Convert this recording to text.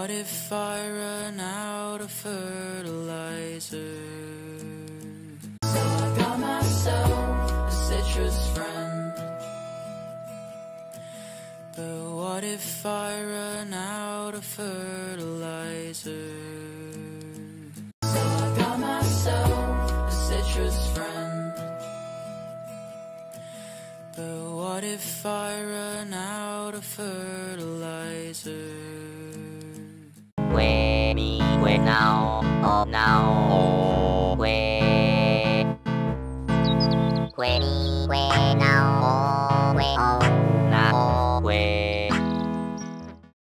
what if I run out of fertilizer? So I got myself a citrus friend. But what if I run out of fertilizer? So I got myself a citrus friend. But what if I run out of fertilizer? Where me, where now, oh now, oh where me, where now.